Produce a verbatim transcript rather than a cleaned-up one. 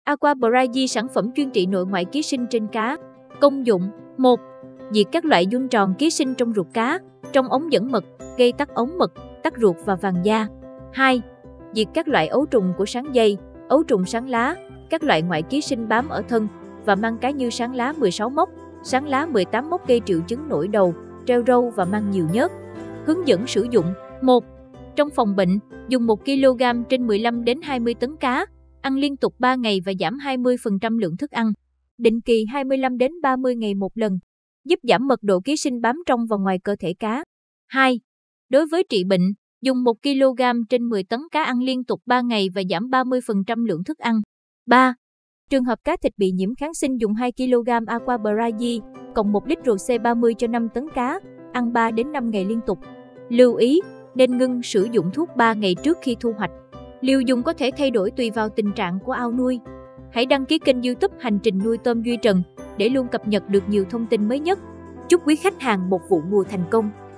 Aqua Bragi sản phẩm chuyên trị nội ngoại ký sinh trên cá. Công dụng: một. Diệt các loại giun tròn ký sinh trong ruột cá, trong ống dẫn mật, gây tắc ống mật, tắc ruột và vàng da. hai. Diệt các loại ấu trùng của sáng dây, ấu trùng sáng lá, các loại ngoại ký sinh bám ở thân và mang cá như sáng lá mười sáu mốc, sáng lá mười tám mốc gây triệu chứng nổi đầu, treo râu và mang nhiều nhớt. Hướng dẫn sử dụng: một. Trong phòng bệnh, dùng một ki lô gam trên mười lăm đến hai mươi tấn cá, ăn liên tục ba ngày và giảm hai mươi phần trăm lượng thức ăn. Định kỳ hai mươi lăm đến ba mươi ngày một lần, giúp giảm mật độ ký sinh bám trong và ngoài cơ thể cá. hai. Đối với trị bệnh, dùng một ki lô gam trên mười tấn cá ăn liên tục ba ngày và giảm ba mươi phần trăm lượng thức ăn. ba. Trường hợp cá thịt bị nhiễm kháng sinh dùng hai ki lô gam Aqua Bragi, cộng một lít rờ xê ba mươi cho năm tấn cá, ăn ba đến năm ngày liên tục. Lưu ý, nên ngưng sử dụng thuốc ba ngày trước khi thu hoạch. Liều dùng có thể thay đổi tùy vào tình trạng của ao nuôi. Hãy đăng ký kênh YouTube Hành trình nuôi tôm Duy Trần để luôn cập nhật được nhiều thông tin mới nhất. Chúc quý khách hàng một vụ mùa thành công!